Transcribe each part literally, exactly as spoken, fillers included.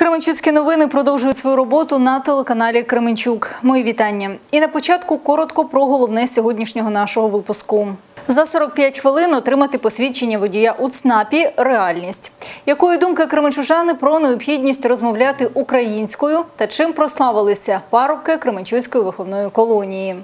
Кременчуцькі новини продовжують свою роботу на телеканалі Кременчук. Мої вітання. І на початку коротко про головне сьогоднішнього нашого випуску. За сорок п'ять хвилин отримати посвідчення водія у ЦНАПі – реальність. Якої думки кременчужани про необхідність розмовляти українською та чим прославилися парубки Кременчуцької виховної колонії?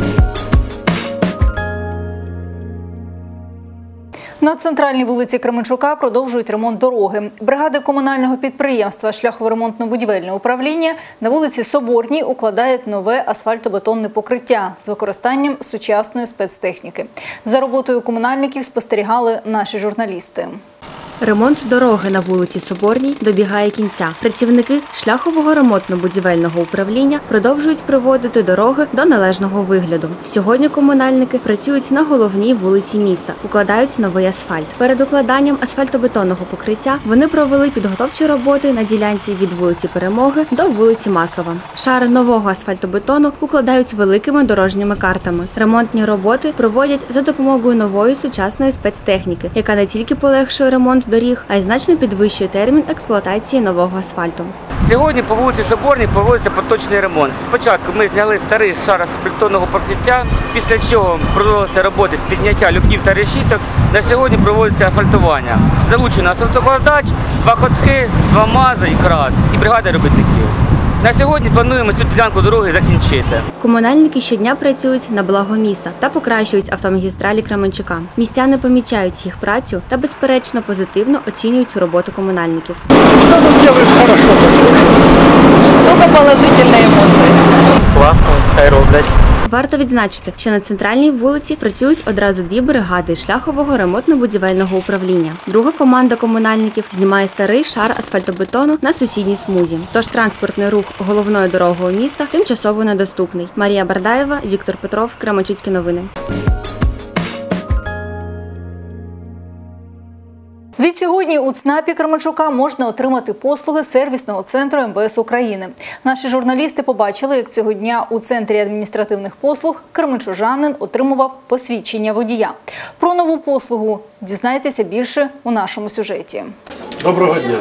На центральній вулиці Кременчука продовжують ремонт дороги. Бригади комунального підприємства «Шляхово-ремонтно-будівельне управління» на вулиці Соборній укладають нове асфальтобетонне покриття з використанням сучасної спецтехніки. За роботою комунальників спостерігали наші журналісти. Ремонт дороги на вулиці Соборній добігає кінця. Працівники Шляхового ремонтно-будівельного управління продовжують приводити дороги до належного вигляду. Сьогодні комунальники працюють на головній вулиці міста, укладають новий асфальт. Перед укладанням асфальтобетонного покриття вони провели підготовчі роботи на ділянці від вулиці Перемоги до вулиці Маслова. Шари нового асфальтобетону укладають великими дорожніми картами. Ремонтні роботи проводять за допомогою нової сучасної спецтехніки, яка не тільки полегшує ремонт доріг, а й значно підвищує термін експлуатації нового асфальту. Сьогодні по вулиці Соборній проводиться поточний ремонт. Спочатку ми зняли старий шар асфальтбетонного покриття, після чого проводилися роботи з підняття люків та решіток. На сьогодні проводиться асфальтування. Залучено асфальтокладач, два ходки, два мази і крас, і бригада робітників. На сьогодні плануємо цю ділянку дороги закінчити. Комунальники щодня працюють на благо міста та покращують автомагістралі Кременчука. Містяни помічають їх працю та, безперечно, позитивно оцінюють роботу комунальників. Тільки положительні емоції. Класно, хай роблять. Варто відзначити, що на центральній вулиці працюють одразу дві бригади Шляхового ремонтно-будівельного управління. Друга команда комунальників знімає старий шар асфальтобетону на сусідній смузі. Тож транспортний рух головною дорогою міста тимчасово недоступний. Марія Бардаєва, Віктор Петров, Кременчуцькі новини. Відсьогодні у ЦНАПі Кременчука можна отримати послуги сервісного центру Ем Ве Ес України. Наші журналісти побачили, як цього дня у Центрі адміністративних послуг кременчужанин отримував посвідчення водія. Про нову послугу дізнайтеся більше у нашому сюжеті. Доброго дня.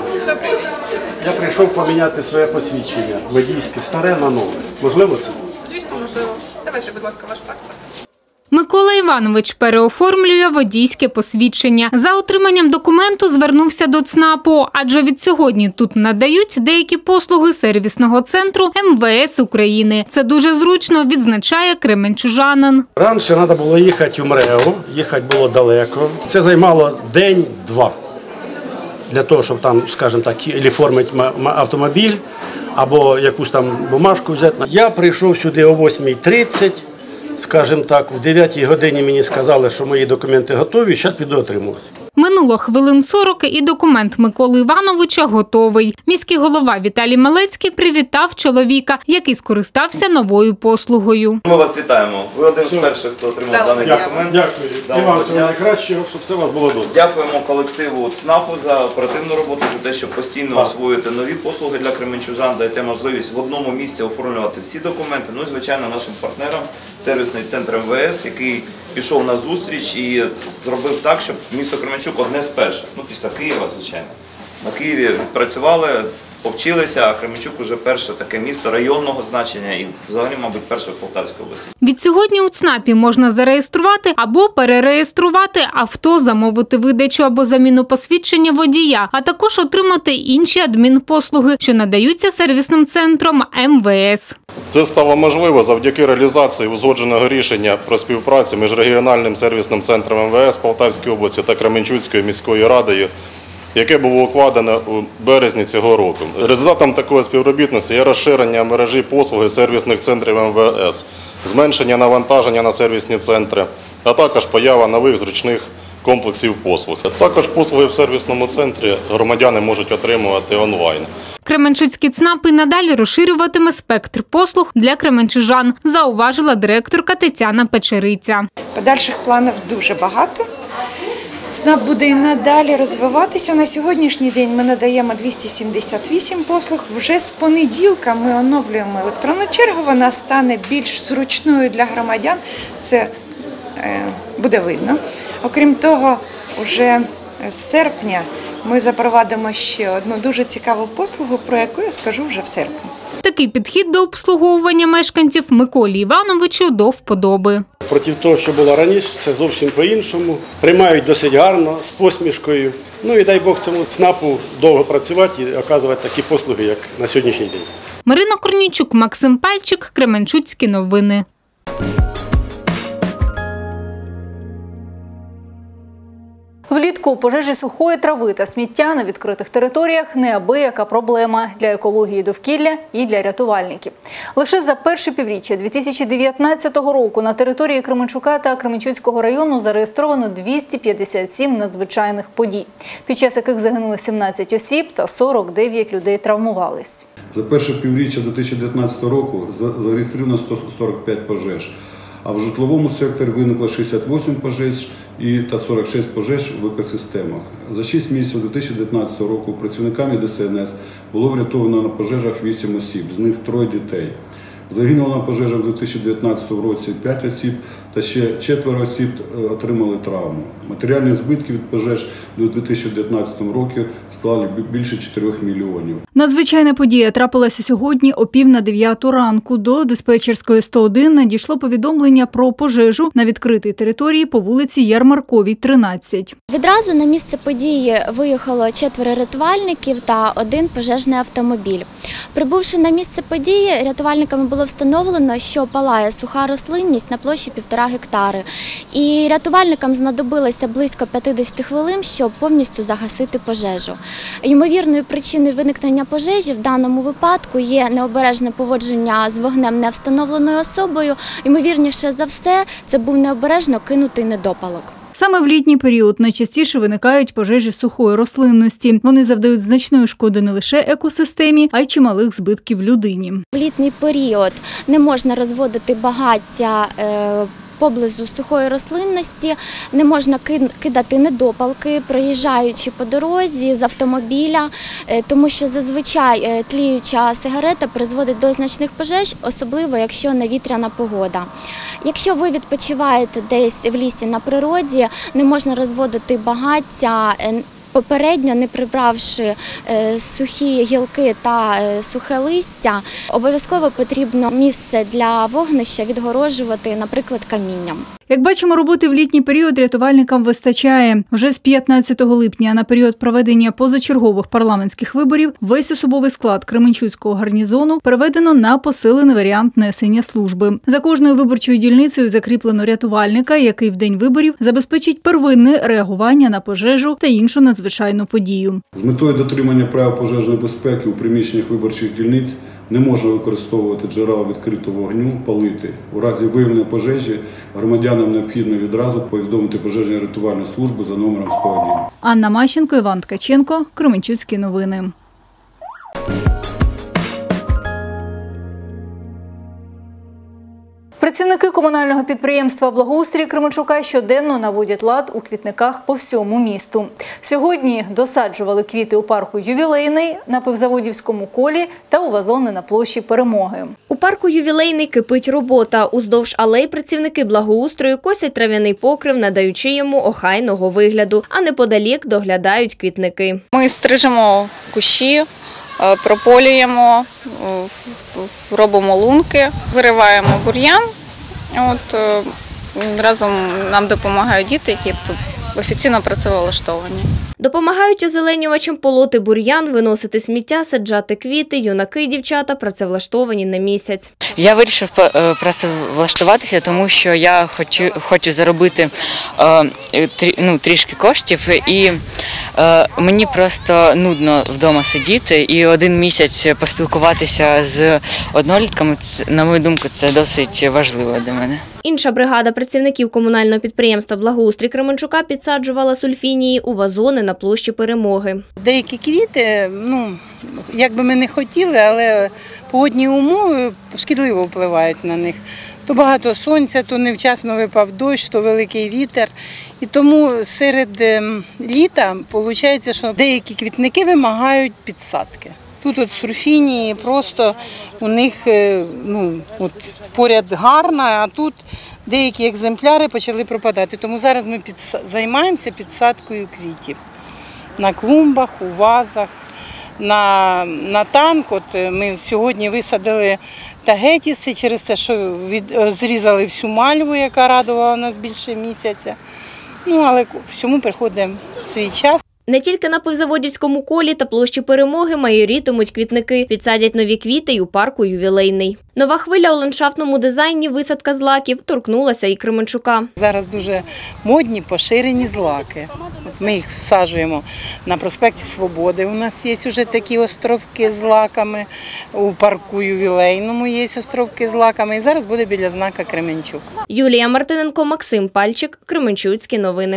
Я прийшов поміняти своє посвідчення. Водійське старе на нове. Можливо це? Звісно, можливо. Давайте, будь ласка, ваш паспорт. Микола Іванович переоформлює водійське посвідчення. За отриманням документу звернувся до ЦНАПу, адже відсьогодні тут надають деякі послуги сервісного центру Ем Ве Ес України. Це дуже зручно, відзначає кременчужанин. Раніше треба було їхати в МРЕО, їхати було далеко. Це займало день-два для того, щоб там, скажімо так, оформити автомобіль або якусь там бумажку взяти. Я прийшов сюди о восьмій тридцять. Скажімо так, в дев'ятій годині мені сказали, що мої документи готові, зараз піду отримувати. Минуло хвилин сорок і документ Миколи Івановича готовий. Міський голова Віталій Малецький привітав чоловіка, який скористався новою послугою. Ми вас вітаємо. Ви один з перших, хто отримав даний документ. Дякую. І вам всього найкращого, щоб все у вас було добре. Дякуємо колективу ЦНАПу за оперативну роботу, за те, що постійно освоюєте нові послуги для кременчужан, даєте можливість в одному місці оформлювати всі документи. Ну і, звичайно, нашим партнерам сервісний центр Ем Ве Ес, який пішов на зустріч і зробив так, щоб місто Кременчук одне з перших, ну після Києва, звичайно. На Києві відпрацювали, повчилися, а Кременчук уже перше таке місто районного значення і взагалі, мабуть, перше в Полтавській області. Відсьогодні у ЦНАПі можна зареєструвати або перереєструвати авто, замовити видачу або заміну посвідчення водія, а також отримати інші адмінпослуги, що надаються сервісним центром Ем Ве Ес. Це стало можливо завдяки реалізації узгодженого рішення про співпрацю між регіональним сервісним центром Ем Ве Ес Полтавської області та Кременчуцькою міською радою, яке було укладено у березні цього року. Результатом такого співробітництва є розширення мережі послуги сервісних центрів Ем Ве Ес, зменшення навантаження на сервісні центри, а також поява нових зручних комплексів послуг. Також послуги в сервісному центрі громадяни можуть отримувати онлайн. Кременчуцький ЦНАП і надалі розширюватиме спектр послуг для кременчужан, зауважила директорка Тетяна Печериця. Подальших планів дуже багато. ЦНАП буде і надалі розвиватися. На сьогоднішній день ми надаємо двісті сімдесят вісім послуг. Вже з понеділка ми оновлюємо електронну чергу. Вона стане більш зручною для громадян. Це буде видно. Окрім того, вже з серпня ми запровадимо ще одну дуже цікаву послугу, про яку я скажу вже в серпні. Такий підхід до обслуговування мешканців Миколі Івановичу до вподоби. Проти того, що було раніше, це зовсім по-іншому. Приймають досить гарно, з посмішкою. Ну і дай Бог цьому ЦНАПу довго працювати і оказувати такі послуги, як на сьогоднішній день. Марина Корнійчук, Максим Пальчик, Кременчуцькі новини. Влітку пожежі сухої трави та сміття на відкритих територіях – неабияка проблема для екології довкілля і для рятувальників. Лише за перше півріччя дві тисячі дев'ятнадцятого року на території Кременчука та Кременчуцького району зареєстровано двісті п'ятдесят сім надзвичайних подій, під час яких загинули сімнадцять осіб та сорок дев'ять людей травмувались. За перше півріччя дві тисячі дев'ятнадцятого року зареєстровано сто сорок п'ять пожеж, а в житловому секторі виникло шістдесят вісім пожеж і та сорок шість пожеж в екосистемах. За шість місяців дві тисячі дев'ятнадцятого року працівниками Д С Н С було врятовано на пожежах вісім осіб, з них троє дітей. Загинуло на пожежах у дві тисячі дев'ятнадцятому році п'ять осіб та ще четверо осіб отримали травму. Матеріальні збитки від пожеж у дві тисячі дев'ятнадцятому році склали більше чотирьох мільйонів. Надзвичайна подія трапилася сьогодні о пів на дев'яту ранку. До диспетчерської сто один надійшло повідомлення про пожежу на відкритій території по вулиці Ярмарковій, тринадцять. Відразу на місце події виїхало четверо рятувальників та один пожежний автомобіль. Прибувши на місце події, рятувальниками було встановлено, що палає суха рослинність на площі півтора гектари. І рятувальникам знадобилося близько п'ятдесят хвилин, щоб повністю загасити пожежу. Ймовірною причиною виникнення пожежі в даному випадку є необережне поводження з вогнем невстановленою особою. Ймовірніше за все, це був необережно кинутий недопалок. Саме в літній період найчастіше виникають пожежі сухої рослинності. Вони завдають значної шкоди не лише екосистемі, а й чималих збитків людині. В літній період не можна розводити багаття е, поблизу сухої рослинності, не можна кидати недопалки, проїжджаючи по дорозі з автомобіля, тому що зазвичай тліюча сигарета призводить до значних пожеж, особливо якщо невітряна погода. Якщо ви відпочиваєте десь в лісі на природі, не можна розводити багаття, попередньо не прибравши сухі гілки та сухе листя. Обов'язково потрібно місце для вогнища відгороджувати, наприклад, камінням. Як бачимо, роботи в літній період рятувальникам вистачає. Вже з п'ятнадцятого липня на період проведення позачергових парламентських виборів весь особовий склад Кременчуцького гарнізону переведено на посилений варіант несення служби. За кожною виборчою дільницею закріплено рятувальника, який в день виборів забезпечить первинне реагування на пожежу та іншу надзвичайну подію. З метою дотримання правил пожежної безпеки у приміщеннях виборчих дільниць не можна використовувати джерела відкритого вогню, палити. У разі виявлення пожежі громадянам необхідно відразу повідомити пожежну рятувальну службу за номером сто один. Анна Мащенко, Іван Ткаченко, Кременчуцькі новини. Працівники комунального підприємства «Благоустрій» Кременчука щоденно наводять лад у квітниках по всьому місту. Сьогодні досаджували квіти у парку «Ювілейний», на Пивзаводівському колі та у вазони на площі Перемоги. У парку «Ювілейний» кипить робота. Уздовж алей працівники благоустрою косять трав'яний покрив, надаючи йому охайного вигляду, а неподалік доглядають квітники. Ми стрижемо кущі, прополюємо, робимо лунки, вириваємо бур'ян. От, разом нам допомагають діти, які офіційно працевлаштовані. Допомагають озеленювачам полоти бур'ян, виносити сміття, саджати квіти, юнаки і дівчата працевлаштовані на місяць. Я вирішив працевлаштуватися, тому що я хочу, хочу заробити ну, трішки коштів, і мені просто нудно вдома сидіти, і один місяць поспілкуватися з однолітками, на мою думку, це досить важливо для мене. Інша бригада працівників комунального підприємства «Благоустрій» Кременчука підсаджувала сульфінії у вазони на площі Перемоги. Деякі квіти, ну, як би ми не хотіли, але погодні умови шкідливо впливають на них. То багато сонця, то невчасно випав дощ, то великий вітер. І тому серед літа виходить, що деякі квітники вимагають підсадки. Тут от сурфінії, просто у них ну, от, поряд гарна, а тут деякі екземпляри почали пропадати. Тому зараз ми підс... займаємося підсадкою квітів. на клумбах, у вазах, на, на танк. От ми сьогодні висадили тагетіси через те, що від, зрізали всю мальву, яка радувала нас більше місяця. Ну, але всьому приходить свій час. Не тільки на Пивзаводівському колі та площі Перемоги майорітимуть квітники. Підсадять нові квіти й у парку «Ювілейний». Нова хвиля у ландшафтному дизайні «Висадка злаків» торкнулася і Кременчука. Зараз дуже модні поширені злаки. От ми їх всаджуємо на проспекті Свободи. У нас є вже такі островки з злаками, у парку «Ювілейному» є островки з злаками. І зараз буде біля знака Кременчук. Юлія Мартиненко, Максим Пальчик, Кременчуцькі новини.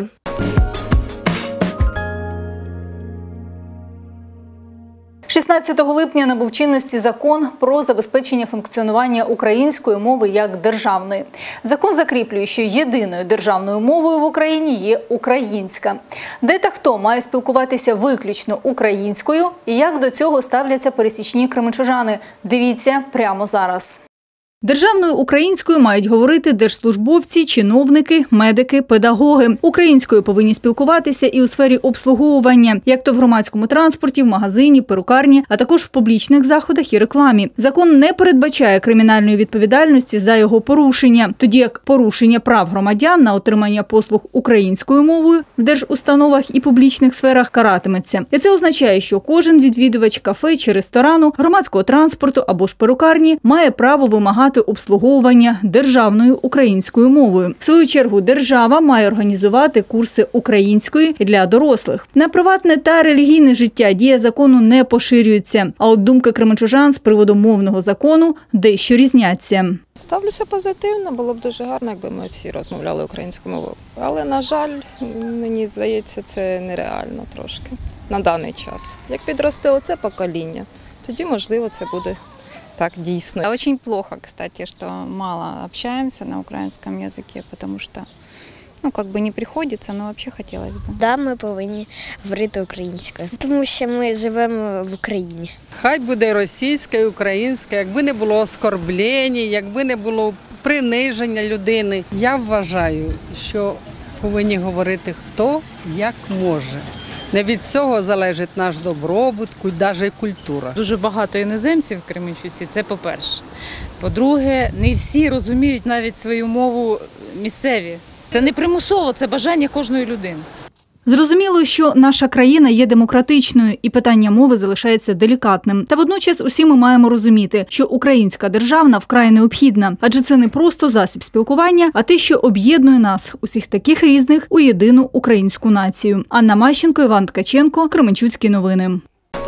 шістнадцятого липня набув чинності закон про забезпечення функціонування української мови як державної. Закон закріплює, що єдиною державною мовою в Україні є українська. Де та хто має спілкуватися виключно українською і як до цього ставляться пересічні кременчужани – дивіться прямо зараз. Державною українською мають говорити держслужбовці, чиновники, медики, педагоги. Українською повинні спілкуватися і у сфері обслуговування, як то в громадському транспорті, в магазині, перукарні, а також в публічних заходах і рекламі. Закон не передбачає кримінальної відповідальності за його порушення, тоді як порушення прав громадян на отримання послуг українською мовою в держустановах і публічних сферах каратиметься. І це означає, що кожен відвідувач кафе чи ресторану, громадського транспорту або ж перукарні має право вимагати обслуговування державною українською мовою. В свою чергу держава має організувати курси української для дорослих. На приватне та релігійне життя дія закону не поширюється. А от думки кременчужан з приводу мовного закону дещо різняться. Ставлюся позитивно, було б дуже гарно, якби ми всі розмовляли українською мовою. Але, на жаль, мені здається, це нереально трошки на даний час. Як підросте оце покоління, тоді, можливо, це буде так дійсно. Очень плохо, кстати, что мало общаемся на украинском языке, потому что, ну, как бы не приходится, но вообще хотелось бы. Да, ми повинні говорити українською, тому що ми живемо в Україні. Хай буде російська і українська, якби не було оскорблень, якби не було приниження людини. Я вважаю, що повинні говорити хто як може. Не від цього залежить наш добробут, навіть культура. Дуже багато іноземців в Кременчуці, це по-перше. По-друге, не всі розуміють навіть свою мову місцеві. Це не примусово, це бажання кожної людини. Зрозуміло, що наша країна є демократичною і питання мови залишається делікатним. Та водночас усі ми маємо розуміти, що українська державна вкрай необхідна, адже це не просто засіб спілкування, а те, що об'єднує нас, усіх таких різних, у єдину українську націю. Анна Мащенко, Іван Ткаченко, Кременчуцькі новини.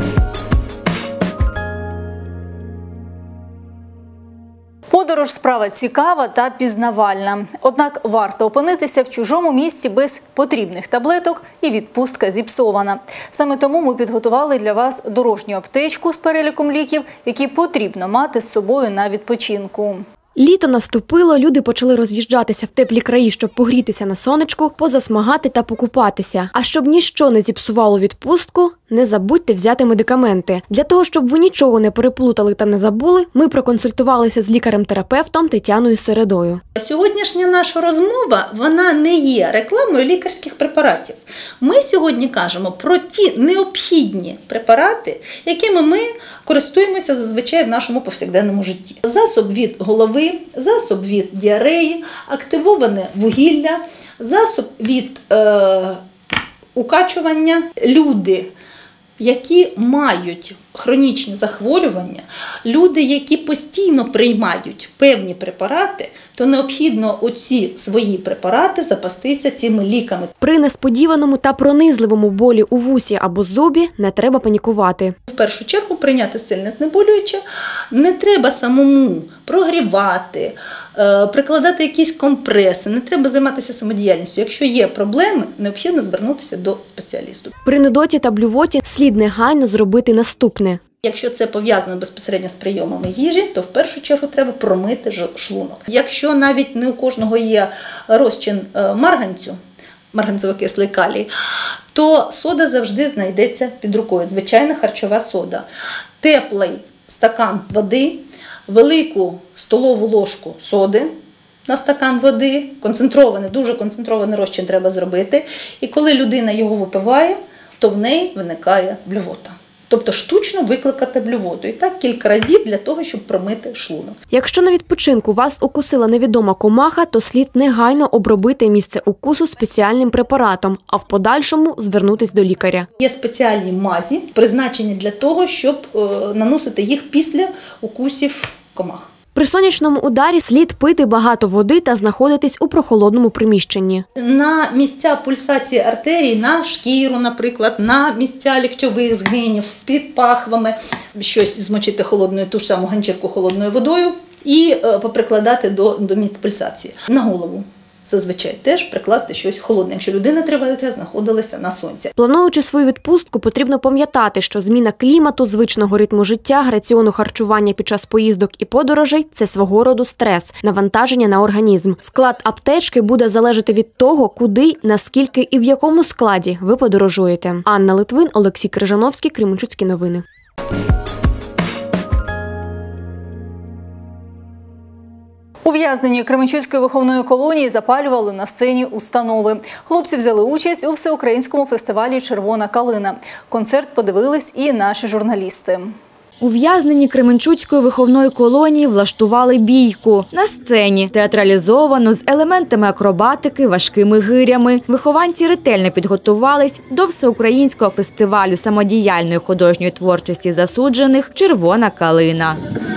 Подорож – справа цікава та пізнавальна. Однак варто опинитися в чужому місці без потрібних таблеток і відпустка зіпсована. Саме тому ми підготували для вас дорожню аптечку з переліком ліків, які потрібно мати з собою на відпочинку. Літо наступило, люди почали роз'їжджатися в теплі краї, щоб погрітися на сонечку, позасмагати та покупатися. А щоб ніщо не зіпсувало відпустку, не забудьте взяти медикаменти. Для того, щоб ви нічого не переплутали та не забули, ми проконсультувалися з лікарем-терапевтом Тетяною Середою. Сьогоднішня наша розмова, вона не є рекламою лікарських препаратів. Ми сьогодні кажемо про ті необхідні препарати, якими ми користуємося зазвичай в нашому повсякденному житті. Засоб від голови, засоб від діареї, активоване вугілля, засоб від е, укачування. Люди, які мають хронічні захворювання, люди, які постійно приймають певні препарати, то необхідно оці свої препарати запастися цими ліками. При несподіваному та пронизливому болі у вусі або зубі не треба панікувати. В першу чергу прийняти сильне знеболююче, не треба самому прогрівати, прикладати якісь компреси, не треба займатися самодіяльністю. Якщо є проблеми, необхідно звернутися до спеціалісту. При нудоті та блювоті слід негайно зробити наступне. Якщо це пов'язано безпосередньо з прийомами їжі, то в першу чергу треба промити шлунок. Якщо навіть не у кожного є розчин марганцю, марганцево-кислий калій, то сода завжди знайдеться під рукою, звичайна харчова сода. Теплий стакан води, велику столову ложку соди на стакан води, концентрований, дуже концентрований розчин треба зробити. І коли людина його випиває, то в неї виникає блювота. Тобто штучно викликати блювоту. І так кілька разів для того, щоб промити шлунок. Якщо на відпочинку вас укусила невідома комаха, то слід негайно обробити місце укусу спеціальним препаратом, а в подальшому звернутись до лікаря. Є спеціальні мазі, призначені для того, щоб е, наносити їх після укусів комах. При сонячному ударі слід пити багато води та знаходитись у прохолодному приміщенні. На місця пульсації артерій, на шкіру, наприклад, на місця ліктьових згинів, під пахвами, щось змочити холодною, ту ж саму ганчірку холодною водою і е, поприкладати до, до місць пульсації. На голову зазвичай теж прикласти щось холодне, якщо людина тривалий час знаходилася на сонці. Плануючи свою відпустку, потрібно пам'ятати, що зміна клімату, звичного ритму життя, раціону харчування під час поїздок і подорожей – це свого роду стрес, навантаження на організм. Склад аптечки буде залежати від того, куди, наскільки і в якому складі ви подорожуєте. Анна Литвин, Олексій Крижановський, Кременчуцькі новини. Ув'язнені Кременчуцької виховної колонії запалювали на сцені установи. Хлопці взяли участь у всеукраїнському фестивалі «Червона калина». Концерт подивились і наші журналісти. Ув'язнені Кременчуцької виховної колонії влаштували бійку. На сцені театралізовано з елементами акробатики, важкими гирями. Вихованці ретельно підготувались до всеукраїнського фестивалю самодіяльної художньої творчості засуджених «Червона калина».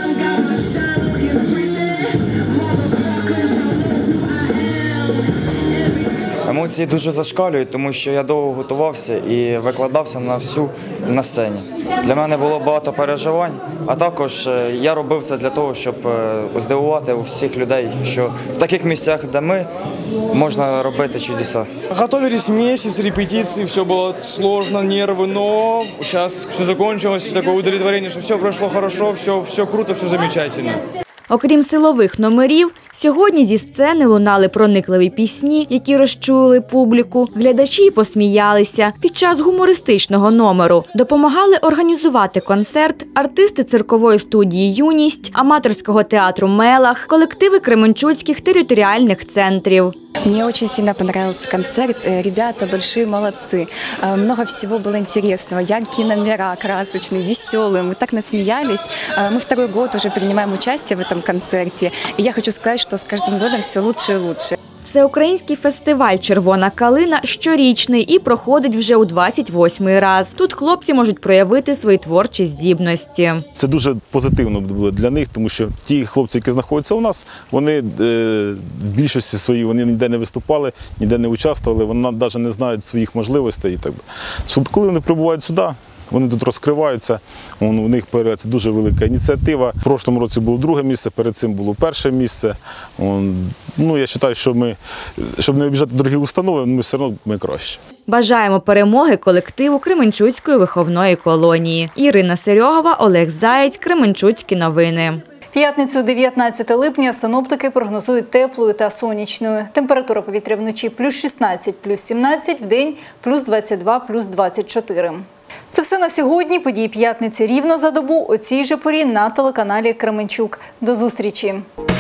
Емоції дуже зашкалюють, тому що я довго готувався і викладався на всю на сцені. Для мене було багато переживань, а також я робив це для того, щоб здивувати усіх людей, що в таких місцях, де ми, можна робити чудеса. Готовились месяц, репетиции, все было сложно, нервы, но сейчас все закончилось, такое удовлетворение, что все прошло хорошо, все, все круто, все замечательно. Окрім силових номерів, сьогодні зі сцени лунали проникливі пісні, які розчулили публіку. Глядачі посміялися під час гумористичного номеру. Допомагали організувати концерт артисти циркової студії «Юність», аматорського театру «Мелах», колективи кременчуцьких територіальних центрів. Мне очень сильно понравился концерт. Ребята большие молодцы. Много всего было интересного. Яркие номера, красочные, веселые. Мы так насмеялись. Мы второй год уже принимаем участие в этом концерте. И я хочу сказать, что с каждым годом все лучше и лучше. Всеукраїнський фестиваль «Червона калина» щорічний і проходить вже у двадцять восьмий раз. Тут хлопці можуть проявити свої творчі здібності. Це дуже позитивно було для них, тому що ті хлопці, які знаходяться у нас, вони е, в більшості своїй вони ніде не виступали, ніде не участвували, вони навіть не знають своїх можливостей. І так. Коли вони прибувають сюди, вони тут розкриваються, у них це дуже велика ініціатива. В прошлому році було друге місце, перед цим було перше місце. Ну, я вважаю, що ми, щоб не обіжати дорогі установи, ми все одно ми краще. Бажаємо перемоги колективу Кременчуцької виховної колонії. Ірина Серьогова, Олег Заєць, Кременчуцькі новини. П'ятницю, дев'ятнадцяте липня, синоптики прогнозують теплою та сонячною. Температура повітря вночі плюс шістнадцять, плюс сімнадцять, вдень плюс двадцять два, плюс двадцять чотири. Це все на сьогодні. Події п'ятниці рівно за добу о цій же порі на телеканалі Кременчук. До зустрічі!